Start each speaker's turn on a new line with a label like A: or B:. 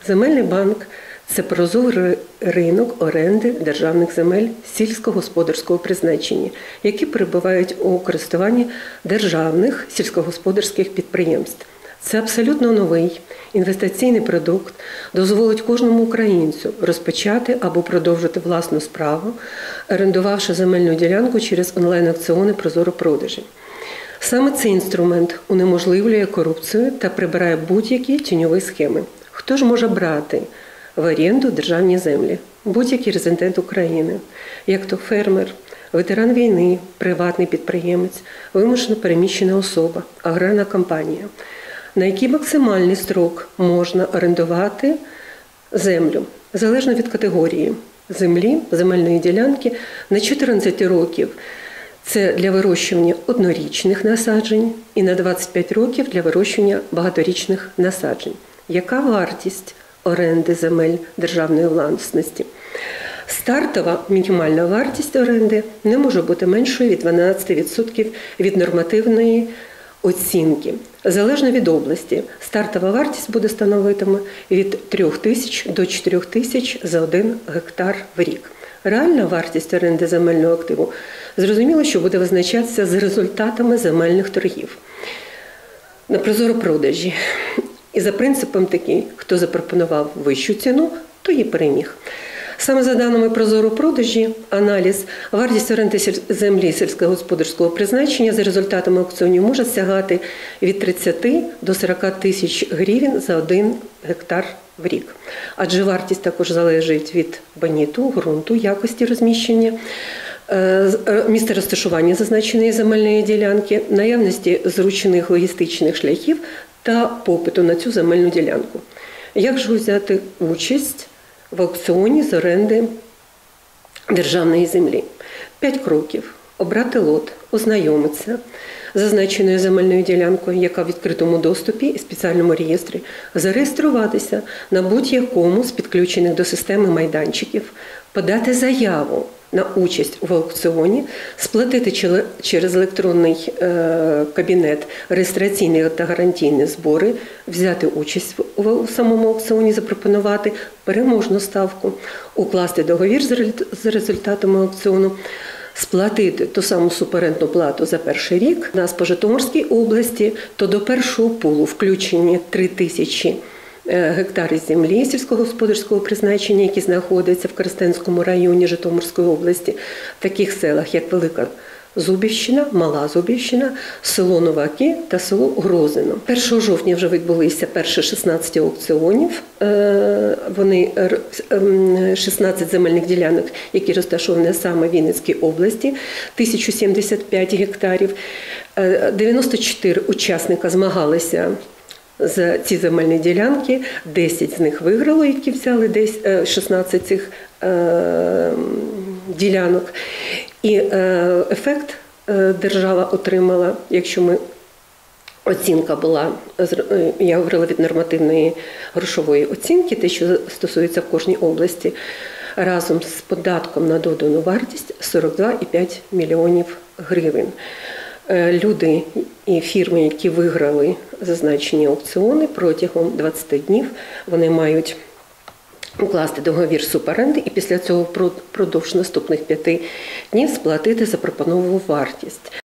A: Земельний банк – це прозорий ринок оренди державних земель сільськогосподарського призначення, які перебувають у користуванні державних сільськогосподарських підприємств. Це абсолютно новий інвестиційний продукт, дозволить кожному українцю розпочати або продовжити власну справу, орендувавши земельну ділянку через онлайн-аукціони ProZorro.Продажі. Саме цей інструмент унеможливлює корупцію та прибирає будь-які тіньові схеми. Хто ж може брати в оренду державні землі? Будь-який резидент України, як то фермер, ветеран війни, приватний підприємець, вимушено переміщена особа, аграрна компанія. На який максимальний строк можна орендувати землю, залежно від категорії землі, земельної ділянки, на 14 років. Це для вирощування однорічних насаджень і на 25 років для вирощування багаторічних насаджень. Яка вартість оренди земель державної власності? Стартова мінімальна вартість оренди не може бути меншою від 12% від нормативної оцінки. Залежно від області, стартова вартість буде становитиме від 3 тисяч до 4 тисяч за 1 гектар в рік. Реальна вартість оренди земельного активу, зрозуміло, що буде визначатися з результатами земельних торгів на ProZorro.Продажі. І за принципом такий, хто запропонував вищу ціну, то і переміг. Саме за даними ProZorro.Продажі, аналіз вартість оренди землі сільськогосподарського призначення за результатами аукціонів може сягати від 30 до 40 тисяч гривень за 1 гектар в рік. Адже вартість також залежить від боніту, ґрунту, якості розміщення, місця розташування зазначеної земельної ділянки, наявності зручних логістичних шляхів та попиту на цю земельну ділянку. Як ж взяти участь в аукціоні з оренди державної землі? 5 кроків. Обрати лот, ознайомитися з зазначеною земельною ділянкою, яка в відкритому доступі і спеціальному реєстрі, зареєструватися на будь-якому з підключених до системи майданчиків, подати заяву на участь в аукціоні, сплатити через електронний кабінет реєстраційні та гарантійні збори, взяти участь у самому аукціоні, запропонувати переможну ставку, укласти договір за результатами аукціону, сплатити ту саму суперентну плату за перший рік. У нас по Житомирській області то до першого пулу включені 3 тисячі гектарів землі сільськогосподарського призначення, які знаходяться в Коростенському районі Житомирської області, в таких селах, як Велика Зубівщина, Мала Зубівщина, село Новаки та село Грозино. 1 жовтня вже відбулися перші 16 аукціонів. Вони 16 земельних ділянок, які розташовані саме в Вінницькій області, 1075 гектарів. 94 учасника змагалися за ці земельні ділянки, 10 з них виграло, які взяли 16 цих ділянок. І ефект держава отримала, якщо оцінка була, я говорила від нормативної грошової оцінки, те, що стосується в кожній області, разом з податком на додану вартість 42,5 мільйонів гривень. Люди і фірми, які виграли зазначені аукціони, протягом 20 днів вони мають укласти договір суборенди і після цього впродовж наступних 5 днів сплатити запропоновану вартість.